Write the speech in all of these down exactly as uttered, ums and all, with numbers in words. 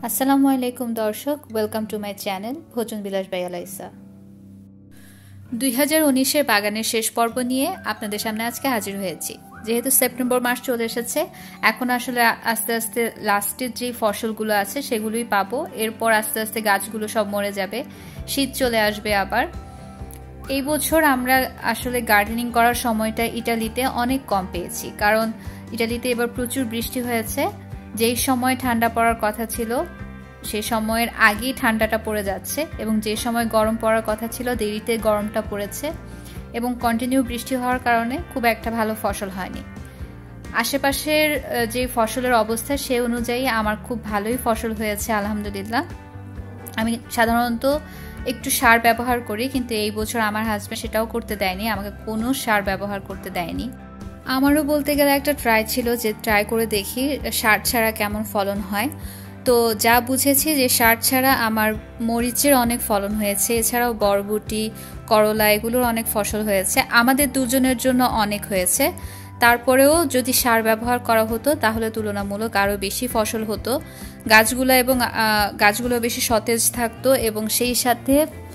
আসসালামু আলাইকুম দর্শক, ওয়েলকাম টু মাই চ্যানেল ভোজন বিলাস বাই আলাইসা। দুই হাজার উনিশের বাগানের শেষ পর্ব নিয়ে আপনাদের সামনে আজকে হাজির হয়েছি। যেহেতু সেপ্টেম্বর মাস চলে এসেছে, এখন আসলে আস্তে আস্তে লাস্টের যে ফসলগুলো আছে সেগুলোই পাবো। এরপর আস্তে আস্তে গাছগুলো সব মরে যাবে, শীত চলে আসবে আবার। এই বছর আমরা আসলে গার্ডেনিং করার সময়টা ইটালিতে অনেক কম পেয়েছি, কারণ ইটালিতে এবার প্রচুর বৃষ্টি হয়েছে। যেই সময় ঠান্ডা পড়ার কথা ছিল সেই সময়ের আগেই ঠান্ডাটা পড়ে যাচ্ছে, এবং যে সময় গরম পড়ার কথা ছিল দেরিতে গরমটা পড়েছে, এবং কন্টিনিউ বৃষ্টি হওয়ার কারণে খুব একটা ভালো ফসল হয়নি। আশেপাশের যে ফসলের অবস্থা সে অনুযায়ী আমার খুব ভালোই ফসল হয়েছে আলহামদুলিল্লাহ। আমি সাধারণত একটু সার ব্যবহার করি, কিন্তু এই বছর আমার হাজব্যান্ড সেটাও করতে দেয়নি, আমাকে কোনো সার ব্যবহার করতে দেয়নি। আমারও বলতে গেলে একটা ট্রাই ছিল যে ট্রাই করে দেখি সার ছাড়া কেমন ফলন হয়। তো যা বুঝেছি যে সার ছাড়া আমার মরিচের অনেক ফলন হয়েছে, এছাড়াও বরবটি, করলা এগুলোর অনেক ফসল হয়েছে। আমাদের দুজনের জন্য অনেক হয়েছে। তারপরেও যদি সার ব্যবহার করা হতো তাহলে তুলনামূলক আরও বেশি ফসল হতো, গাছগুলো এবং গাছগুলো বেশি সতেজ থাকতো, এবং সেই সাথে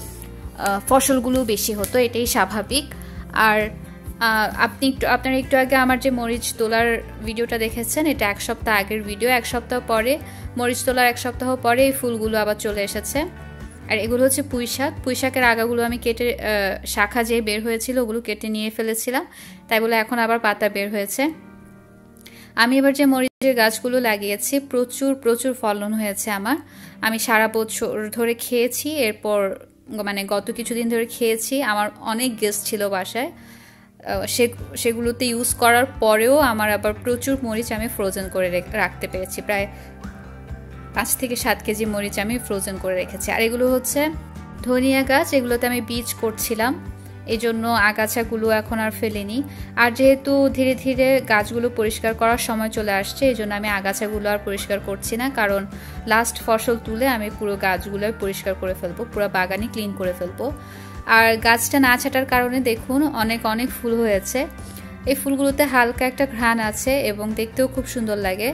ফসলগুলো বেশি হতো, এটাই স্বাভাবিক। আর আপনি একটু আপনারা একটু আগে আমার যে মরিচ তোলার ভিডিওটা দেখেছেন, এটা এক সপ্তাহ আগের ভিডিও। এক সপ্তাহ পরে মরিচ তোলার এক সপ্তাহ পরে এই ফুলগুলো আবার চলে এসেছে। আর এগুলো হচ্ছে পুঁই শাক। পুঁই শাকের আগাগুলো আমি কেটে, শাখা যে বের হয়েছিল ওগুলো কেটে নিয়ে ফেলেছিলাম, তাই বলে এখন আবার পাতা বের হয়েছে। আমি এবার যে মরিচের গাছগুলো লাগিয়েছি প্রচুর প্রচুর ফলন হয়েছে আমার। আমি সারা বছর ধরে খেয়েছি, এরপর মানে গত কিছুদিন ধরে খেয়েছি। আমার অনেক গেস্ট ছিল বাসায়, সে সেগুলোতে ইউজ করার পরেও আমার আবার প্রচুর মরিচ আমি ফ্রোজেন করে রাখতে পেরেছি। প্রায় পাঁচ থেকে সাত কেজি মরিচ আমি ফ্রোজেন করে রেখেছি। আর এগুলো হচ্ছে ধনিয়া গাছ, এগুলোতে আমি বীজ করছিলাম, এই জন্য আগাছাগুলো এখন আর ফেলিনি। আর যেহেতু ধীরে ধীরে গাছগুলো পরিষ্কার করার সময় চলে আসছে, এই জন্য আমি আগাছাগুলো আর পরিষ্কার করছি না, কারণ লাস্ট ফসল তুলে আমি পুরো গাছগুলো পরিষ্কার করে ফেলবো, পুরো বাগানই ক্লিন করে ফেলবো। আর গাছটা না ছাটার কারণে দেখুন অনেক অনেক ফুল হয়েছে। এই ফুলগুলোতে হালকা একটা ঘ্রাণ আছে এবং দেখতেও খুব সুন্দর লাগে।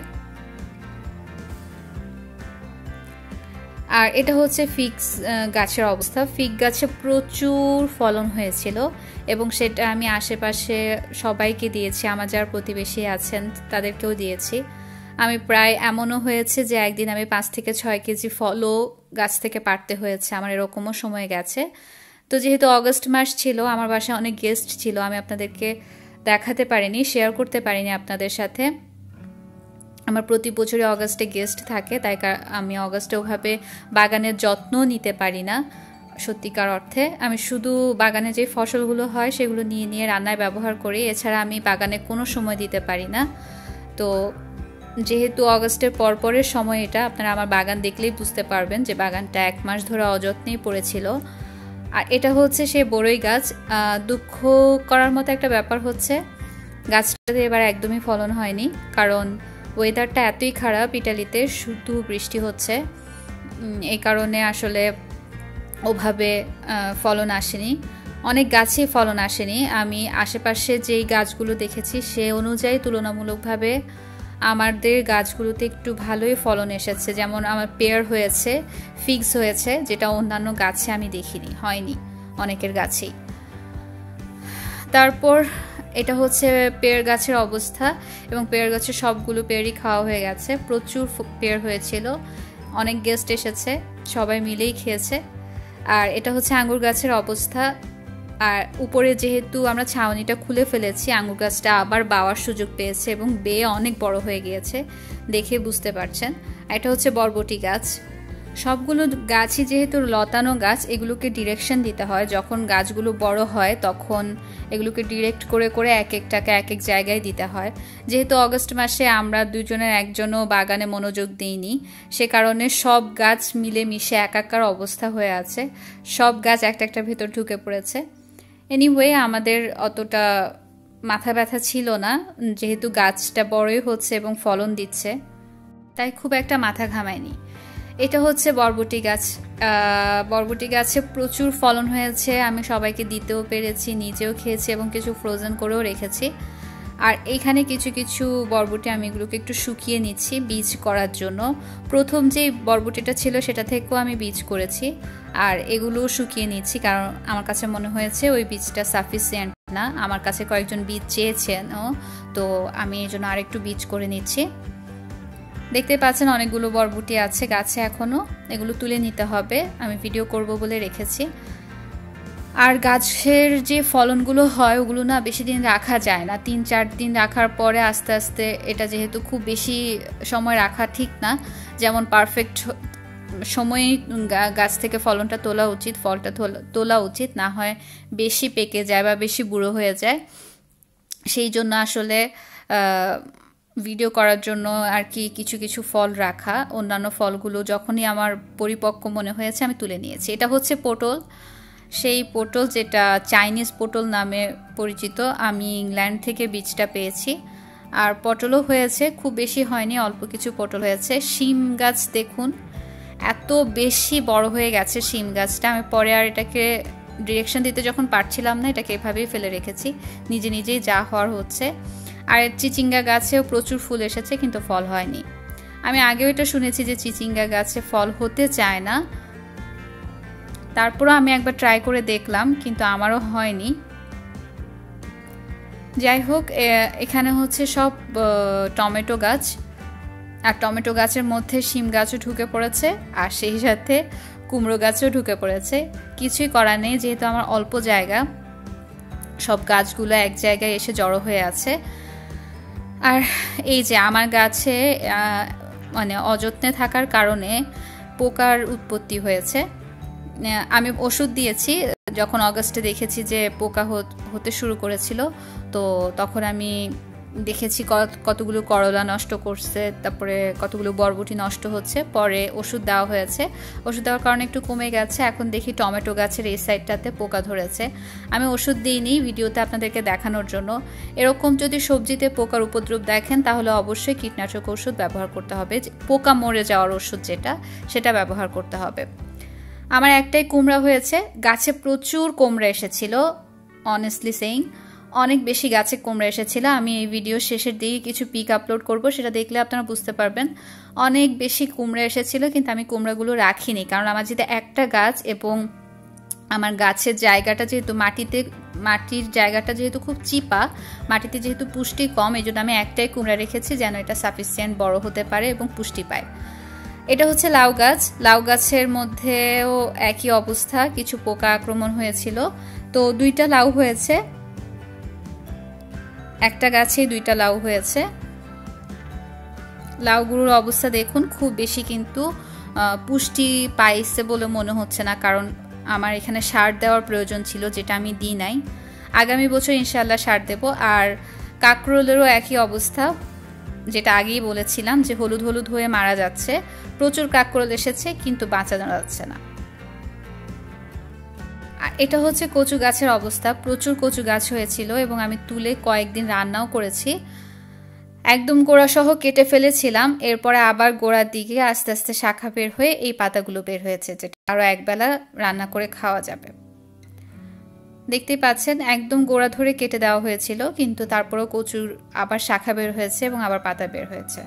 আর এটা হচ্ছে ফিক্স গাছের অবস্থা। ফিগ গাছে প্রচুর ফলন হয়েছিল, এবং সেটা আমি আশেপাশে সবাইকে দিয়েছি, আমার যারা প্রতিবেশী আছেন তাদেরকেও দিয়েছি। আমি প্রায় এমনও হয়েছে যে একদিন আমি পাঁচ থেকে ছয় কেজি ফলও গাছ থেকে পাড়তে হয়েছে, আমার এরকমও সময় গেছে। তো যেহেতু অগস্ট মাস ছিল, আমার বাসায় অনেক গেস্ট ছিল, আমি আপনাদেরকে দেখাতে পারিনি, শেয়ার করতে পারিনি আপনাদের সাথে। আমার প্রতি বছরই অগস্টে গেস্ট থাকে, তাই আমি অগস্টে ওভাবে বাগানের যত্ন নিতে পারি না সত্যিকার অর্থে। আমি শুধু বাগানে যে ফসলগুলো হয় সেগুলো নিয়ে নিয়ে রান্নায় ব্যবহার করি, এছাড়া আমি বাগানে কোনো সময় দিতে পারি না। তো যেহেতু অগস্টের পরপরের সময় এটা, আপনারা আমার বাগান দেখলেই বুঝতে পারবেন যে বাগানটা এক মাস ধরে অযত্নেই পড়েছিল। আর এটা হচ্ছে সেই বড়ই গাছ। দুঃখ করার মতো একটা ব্যাপার হচ্ছে গাছটাতে এবার একদমই ফলন হয়নি, কারণ ওয়েদারটা এতই খারাপ ইটালিতে, শুধু বৃষ্টি হচ্ছে, এই কারণে আসলে ওভাবে ফলন আসেনি, অনেক গাছেই ফলন আসেনি। আমি আশেপাশে যেই গাছগুলো দেখেছি সে অনুযায়ী তুলনামূলকভাবে আমাদের গাছগুলোতে একটু ভালোই ফলন এসেছে। যেমন আমার পেয়ার হয়েছে, ফিগস হয়েছে, যেটা অন্যান্য গাছে আমি দেখিনি, হয়নি অনেকের গাছেই। তারপর এটা হচ্ছে পেয়ার গাছের অবস্থা, এবং পেয়ার গাছের সবগুলো পেয়ারই খাওয়া হয়ে গেছে। প্রচুর পেয়ার হয়েছিল, অনেক গেস্ট এসেছে, সবাই মিলেই খেয়েছে। আর এটা হচ্ছে আঙ্গুর গাছের অবস্থা। আর উপরে যেহেতু আমরা ছাউনিটা খুলে ফেলেছি, আঙ্গুর গাছটা আবার বাওয়ার সুযোগ পেয়েছে এবং বেয়ে অনেক বড় হয়ে গিয়েছে, দেখে বুঝতে পারছেন। এটা হচ্ছে বরবটি গাছ। সবগুলো গাছই যেহেতু লতানো গাছ, এগুলোকে ডিরেকশন দিতে হয়। যখন গাছগুলো বড় হয় তখন এগুলোকে ডিরেক্ট করে করে এক একটাকে এক এক জায়গায় দিতে হয়। যেহেতু অগস্ট মাসে আমরা দুজনের একজনও বাগানে মনোযোগ দিইনি, সে কারণে সব গাছ মিলে মিশে একাকার অবস্থা হয়ে আছে, সব গাছ একটা একটা ভেতর ঢুকে পড়েছে। এনিওয়ে আমাদের অতটা মাথা ব্যথা ছিল না, যেহেতু গাছটা বড়ই হচ্ছে এবং ফলন দিচ্ছে, তাই খুব একটা মাথা ঘামায়নি। এটা হচ্ছে বরবটি গাছ। বরবটি গাছে প্রচুর ফলন হয়েছে, আমি সবাইকে দিতেও পেরেছি, নিজেও খেয়েছি এবং কিছু ফ্রোজেন করেও রেখেছি। আর এখানে কিছু কিছু বরবটি আমি এগুলোকে একটু শুকিয়ে নিচ্ছি বীজ করার জন্য। প্রথম যে বরবটিটা ছিল সেটা থেকেও আমি বীজ করেছি, আর এগুলো শুকিয়ে নিচ্ছি কারণ আমার কাছে মনে হয়েছে ওই বীজটা সাফিসিয়েন্ট না। আমার কাছে কয়েকজন বীজ চেয়েছেন, তো আমি এই জন্য আরেকটু বীজ করে নিচ্ছি। দেখতে পাচ্ছেন অনেকগুলো বরবটি আছে গাছে এখনও, এগুলো তুলে নিতে হবে, আমি ভিডিও করব বলে রেখেছি। আর গাছের যে ফলনগুলো হয় ওগুলো না বেশি দিন রাখা যায় না, তিন চার দিন রাখার পরে আস্তে আস্তে, এটা যেহেতু খুব বেশি সময় রাখা ঠিক না, যেমন পারফেক্ট সময়ে গাছ থেকে ফলনটা তোলা উচিত, ফলটা তোলা উচিত, না হয় বেশি পেকে যায় বা বেশি বুড়ো হয়ে যায়। সেই জন্য আসলে ভিডিও করার জন্য আর কি কিছু কিছু ফল রাখা, অন্যান্য ফলগুলো যখনই আমার পরিপক্ক মনে হয়েছে আমি তুলে নিয়েছি। এটা হচ্ছে পটল, সেই পটল যেটা চাইনিজ পটল নামে পরিচিত, আমি ইংল্যান্ড থেকে বীজটা পেয়েছি। আর পটলও হয়েছে, খুব বেশি হয়নি, অল্প কিছু পটল হয়েছে। শিম গাছ দেখুন এত বেশি বড় হয়ে গেছে শিম গাছটা, আমি পরে আর এটাকে ডিরেকশন দিতে যখন পারছিলাম না এটাকে এভাবেই ফেলে রেখেছি, নিজে নিজেই যা হওয়ার হচ্ছে। আর চিচিঙ্গা গাছেও প্রচুর ফুল এসেছে কিন্তু ফল হয়নি। আমি আগেও এটা শুনেছি যে চিচিঙ্গা গাছে ফল হতে চায় না, তারপরও আমি একবার ট্রাই করে দেখলাম কিন্তু আমারও হয়নি। যাই হোক, এখানে হচ্ছে সব টমেটো গাছ, আর টমেটো গাছের মধ্যে শিম গাছও ঢুকে পড়েছে, আর সেই সাথে কুমড়ো গাছও ঢুকে পড়েছে। কিছুই করার নেই, যেহেতু আমার অল্প জায়গা, সব গাছগুলো এক জায়গায় এসে জড়ো হয়ে আছে। আর এই যে আমার গাছে মানে অযত্নে থাকার কারণে পোকার উৎপত্তি হয়েছে। আমি ওষুধ দিয়েছি যখন অগাস্টে দেখেছি যে পোকা হতে শুরু করেছিল, তো তখন আমি দেখেছি কতগুলো করলা নষ্ট করছে, তারপরে কতগুলো বরবটি নষ্ট হচ্ছে, পরে ওষুধ দেওয়া হয়েছে, ওষুধ দেওয়ার কারণে একটু কমে গেছে। এখন দেখি টমেটো গাছের এই সাইডটাতে পোকা ধরেছে, আমি ওষুধ দিইনি ভিডিওতে আপনাদেরকে দেখানোর জন্য। এরকম যদি সবজিতে পোকার উপদ্রব দেখেন তাহলে অবশ্যই কীটনাশক ওষুধ ব্যবহার করতে হবে, পোকা মরে যাওয়ার ওষুধ যেটা সেটা ব্যবহার করতে হবে। আমার একটাই কুমড়া হয়েছে, গাছে প্রচুর কুমড়া এসেছিল, অনেস্টলি সেইং অনেক বেশি গাছে কুমড়া এসেছিল। আমি এই ভিডিও শেষের দিকে কিছু পিক আপলোড করব, সেটা দেখলে আপনারা বুঝতে পারবেন। অনেক বেশি কুমড়া এসেছিল কিন্তু আমি কুমড়াগুলো রাখিনি, কারণ আমার যেটা একটা গাছ এবং আমার গাছের জায়গাটা যেহেতু মাটিতে, মাটির জায়গাটা যেহেতু খুব চিপা, মাটিতে যেহেতু পুষ্টি কম, এই জন্য আমি একটাই কুমড়া রেখেছি যেন এটা সাফিসিয়েন্ট বড় হতে পারে এবং পুষ্টি পায়। এটা হচ্ছে লাউ গাছ, লাউ গাছের মধ্যেও একই অবস্থা, কিছু পোকা আক্রমণ হয়েছিল, তো দুইটা লাউ হয়েছে, একটা গাছে দুইটা লাউ হয়েছে। লাউগুলোর অবস্থা দেখুন, খুব বেশি কিন্তু পুষ্টি পাইছে বলে মনে হচ্ছে না, কারণ আমার এখানে সার দেওয়ার প্রয়োজন ছিল যেটা আমি দিই নাই। আগামী বছর ইনশাআল্লাহ সার দেব। আর কাঁকরোলেরও একই অবস্থা, যেটা আগেই বলেছিলাম যে হলুদ হলুদ হয়ে মারা যাচ্ছে, প্রচুর কাঁকরোল এসেছে কিন্তু বাঁচানো যাচ্ছে না। এটা হচ্ছে কচু গাছের অবস্থা, প্রচুর কচু গাছ হয়েছিল এবং আমি তুলে কয়েকদিন রান্নাও করেছি, একদম গোড়া সহ কেটে ফেলেছিলাম, এরপরে আবার গোড়ার দিকে আস্তে আস্তে শাখা বের হয়ে এই পাতাগুলো বের হয়েছে, যেটা আরো একবেলা রান্না করে খাওয়া যাবে। দেখতেই পাচ্ছেন একদম গোড়া ধরে কেটে দেওয়া হয়েছিল কিন্তু তারপরেও কচুর আবার শাখা বের হয়েছে এবং আবার পাতা বের হয়েছে।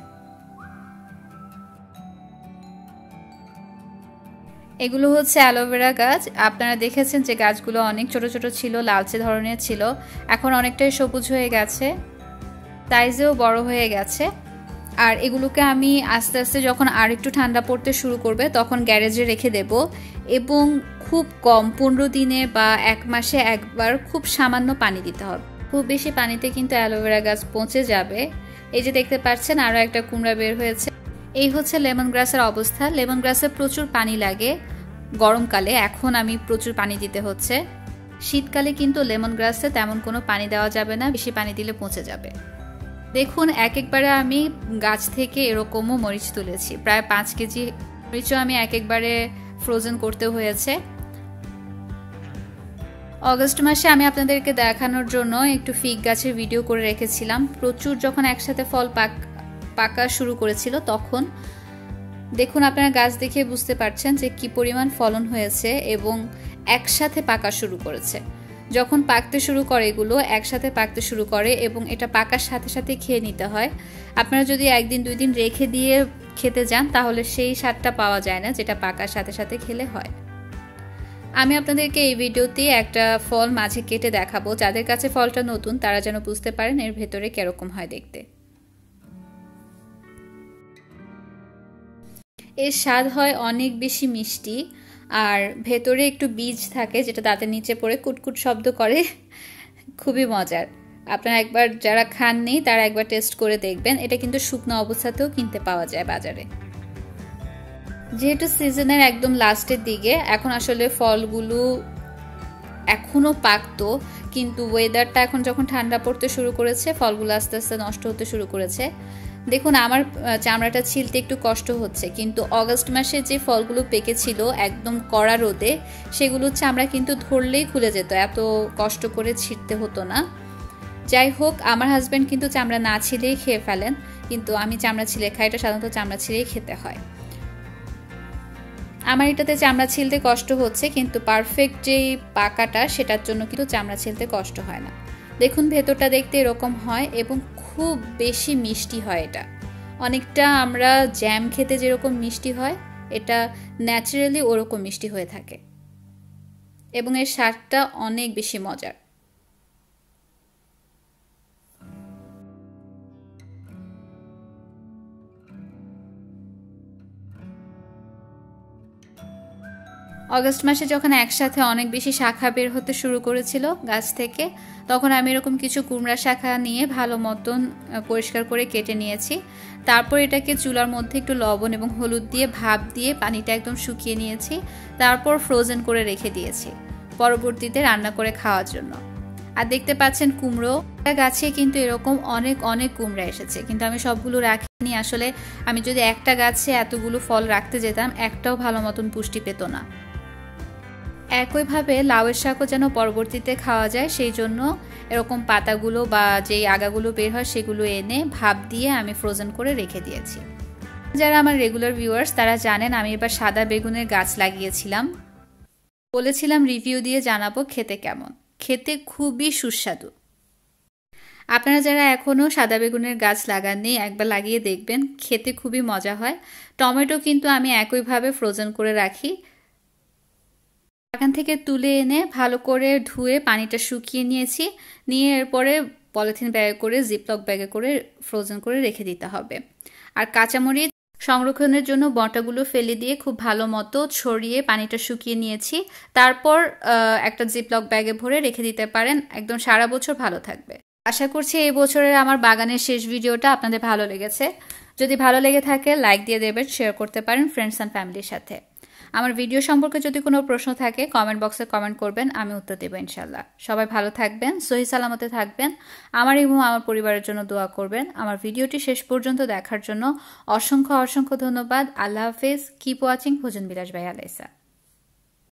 এগুলো হচ্ছে অ্যালোভেরা গাছ, আপনারা দেখেছেন যে গাছগুলো অনেক ছোট ছোট ছিল, লালচে ধরনের ছিল, এখন অনেকটাই সবুজ হয়ে গেছে, সাইজেও বড় হয়ে গেছে। আর এগুলোকে আমি আস্তে আস্তে যখন আর একটু ঠান্ডা পড়তে শুরু করবে তখন গ্যারেজে রেখে দেব, এবং খুব কম পনেরো দিনে বা এক মাসে একবার খুব সামান্য পানি দিতে হবে, খুব বেশি পানিতে কিন্তু অ্যালোভেরা গাছ পচে যাবে। এই যে দেখতে পাচ্ছেন আরও একটা কুমড়া বের হয়েছে। এই হচ্ছে লেমন গ্রাসের অবস্থা, লেমন গ্রাসে প্রচুর পানি লাগে গরমকালে, এখন আমি প্রচুর পানি দিতে হচ্ছে। শীতকালে কিন্তু লেমন গ্রাসে তেমন কোনো পানি দেওয়া যাবে না, বেশি পানি দিলে পচে যাবে। দেখুন এক একবারে আমি গাছ থেকে এরকমও মরিচ তুলেছি, প্রায় পাঁচ কেজি মরিচও আমি এক একবারে ফ্রোজেন করতে হয়েছে। অগস্ট মাসে আমি আপনাদেরকে দেখানোর জন্য একটু ফিগ গাছের ভিডিও করে রেখেছিলাম, প্রচুর যখন একসাথে ফল পাক পাকা শুরু করেছিল তখন। দেখুন আপনারা গাছ দেখে বুঝতে পারছেন যে কি পরিমাণ ফলন হয়েছে এবং একসাথে পাকা শুরু করেছে। যখন পাকতে শুরু করে এগুলো একসাথে পাকতে শুরু করে এবং এটা পাকার সাথে সাথে খেয়ে নিতে হয়। আপনারা যদি একদিন দুই দিন রেখে দিয়ে খেতে যান তাহলে সেই স্বাদটা পাওয়া যায় না যেটা পাকার সাথে সাথে খেলে হয়। আমি আপনাদেরকে এই ভিডিওতে একটা ফল মাঝে কেটে দেখাবো, যাদের কাছে ফলটা নতুন তারা যেন বুঝতে পারেন এর ভেতরে কিরকম হয় দেখতে। এর স্বাদ হয় অনেক বেশি মিষ্টি আর ভেতরে একটু বীজ থাকে যেটা দাঁতের নিচে পড়ে কুটকুট শব্দ করে, খুবই মজার। আপনারা একবার যারা খাননি তারা একবার টেস্ট করে দেখবেন। এটা কিন্তু শুকনো অবস্থাতেও কিনতে পাওয়া যায় বাজারে। যেহেতু সিজনের একদম লাস্টের দিকে, এখন আসলে ফলগুলো এখনও পাকতো, কিন্তু ওয়েদারটা এখন যখন ঠান্ডা পড়তে শুরু করেছে ফলগুলো আস্তে আস্তে নষ্ট হতে শুরু করেছে। দেখুন আমার চামড়াটা ছিলতে একটু কষ্ট হচ্ছে, কিন্তু অগাস্ট মাসে যে ফলগুলো পেকেছিল একদম কড়া রোদে সেগুলো চামড়া কিন্তু ধরলেই খুলে যেত, এত কষ্ট করে ছিঁড়তে হতো না। যাই হোক, আমার হাজব্যান্ড কিন্তু চামড়া না ছিলেই খেয়ে ফেলেন, কিন্তু আমি চামড়া ছিলে খাই। এটা সাধারণত চামড়া ছিলেই খেতে হয়। আমার এটাতে চামড়া ছিলতে কষ্ট হচ্ছে, কিন্তু পারফেক্ট যেই পাকাটা সেটার জন্য কিন্তু চামড়া ছিলতে কষ্ট হয় না। দেখুন ভেতরটা দেখতে এরকম হয় এবং খুব বেশি মিষ্টি হয়। এটা অনেকটা আমরা জ্যাম খেতে যেরকম মিষ্টি হয়, এটা ন্যাচারালি ওরকম মিষ্টি হয়ে থাকে এবং এর স্বাদটা অনেক বেশি মজার। অগাস্ট মাসে যখন একসাথে অনেক বেশি শাখা বের হতে শুরু করেছিল গাছ থেকে, তখন আমি এরকম কিছু কুমড়া শাখা নিয়ে ভালো মতন পরিষ্কার করে কেটে নিয়েছি। তারপর এটাকে চুলার মধ্যে একটু লবণ এবং হলুদ দিয়ে ভাপ দিয়ে পানিটা একদম শুকিয়ে নিয়েছি। তারপর ফ্রোজেন করে রেখে দিয়েছি পরবর্তীতে রান্না করে খাওয়ার জন্য। আর দেখতে পাচ্ছেন কুমড়ো গাছে কিন্তু এরকম অনেক অনেক কুমড়া এসেছে, কিন্তু আমি সবগুলো রাখিনি। আসলে আমি যদি একটা গাছে এতগুলো ফল রাখতে যেতাম একটাও ভালো মতন পুষ্টি পেত না। একইভাবে লাউয়ের শাকও যেন পরবর্তীতে খাওয়া যায় সেই জন্য এরকম পাতাগুলো বা যেই আগাগুলো বের হয় সেগুলো এনে ভাপ দিয়ে আমি ফ্রোজেন করে রেখে দিয়েছি। যারা আমার রেগুলার ভিউয়ার্স তারা জানেন আমি এবার সাদা বেগুনের গাছ লাগিয়েছিলাম। বলেছিলাম রিভিউ দিয়ে জানাবো খেতে কেমন। খেতে খুবই সুস্বাদু। আপনারা যারা এখনও সাদা বেগুনের গাছ লাগাননি একবার লাগিয়ে দেখবেন, খেতে খুবই মজা হয়। টমেটো কিন্তু আমি একইভাবে ফ্রোজেন করে রাখি। বাগান থেকে তুলে এনে ভালো করে ধুয়ে পানিটা শুকিয়ে নিয়েছি, নিয়ে এরপরে পলিথিন ব্যাগে করে জিপলক ব্যাগে করে ফ্রোজেন করে রেখে দিতে হবে। আর কাঁচামরিচ সংরক্ষণের জন্য বটাগুলো ফেলে দিয়ে খুব ভালো মতো ছড়িয়ে পানিটা শুকিয়ে নিয়েছি। তারপর একটা জিপলক ব্যাগে ভরে রেখে দিতে পারেন, একদম সারা বছর ভালো থাকবে। আশা করছি এই বছরের আমার বাগানের শেষ ভিডিওটা আপনাদের ভালো লেগেছে। যদি ভালো লেগে থাকে লাইক দিয়ে দেবেন, শেয়ার করতে পারেন ফ্রেন্ডস অ্যান্ড ফ্যামিলির সাথে। আমার ভিডিও সম্পর্কে যদি কোনো প্রশ্ন থাকে কমেন্ট বক্সে কমেন্ট করবেন, আমি উত্তর দেব ইনশাল্লাহ। সবাই ভালো থাকবেন, সহি সালামতে থাকবেন, আমার এবং আমার পরিবারের জন্য দোয়া করবেন। আমার ভিডিওটি শেষ পর্যন্ত দেখার জন্য অসংখ্য অসংখ্য ধন্যবাদ। আল্লাহ হাফেজ। কিপ ওয়াচিং ভোজন বিলাস ভাই আলাইসা।